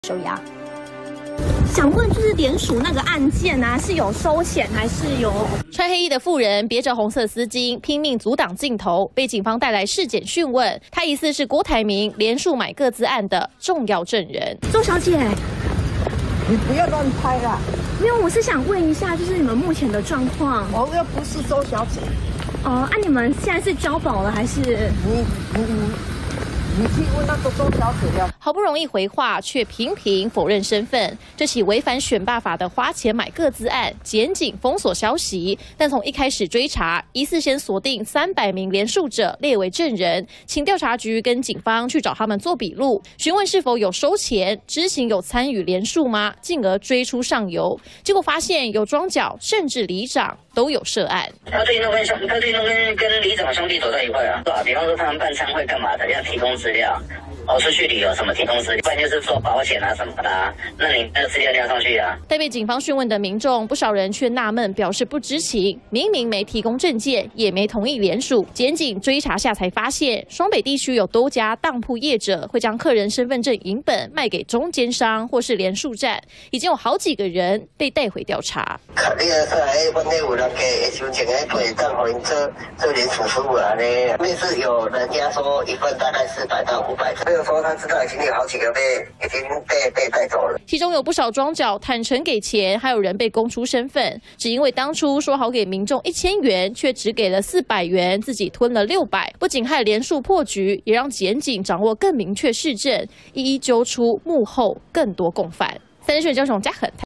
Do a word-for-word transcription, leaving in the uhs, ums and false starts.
收押。想问，就是联署那个案件啊，是有收钱还是有？ 穿黑衣的妇人别着红色丝巾，拼命阻挡镜头，被警方带来尸检讯问。她疑似是郭台铭联署买个资案的重要证人。 周小姐， 你不要乱拍啦！ 没有，我是想问一下，就是你们目前的状况。 我又不是周小姐。 哦，啊，你们现在是交保了还是？ 你你你。 你去问那个周小姐呀！ 好不容易回话，却频频否认身份。这起违反选罢法的花钱买个资案，检警封锁消息，但从一开始追查，疑似先锁定三百名联署者列为证人，请调查局跟警方去找他们做笔录，询问是否有收钱，知情有参与联署吗？进而追出上游，结果发现有庄脚甚至里长都有涉案。 他最近都跟兄，他最近都跟跟里长兄弟走在一块啊，对吧？比方说他们办餐会干嘛的，要提供资料。 哦，出去旅游什么提供资料，不然就是说保险啊什么的、啊，那你那个资料要上去啊。 待被警方讯问的民众，不少人却纳闷，表示不知情，明明没提供证件，也没同意联署。检警追查下才发现，双北地区有多家当铺业者会将客人身份证影本卖给中间商或是联署站，已经有好几个人被带回调查。 你个说哎，阮那有人给收钱哎，配当互因做做联署服务啊呢，类似有人家说一份大概四百到五百。 这个说他知道已经有好几个被已经被被带走了， 其中有不少庄脚坦诚给钱，还有人被供出身份，只因为当初说好给民众一千元，却只给了四百元，自己吞了六百，不仅害联署破局，也让检警掌握更明确事证，一一揪出幕后更多共犯。三立新闻焦雄嘉恒。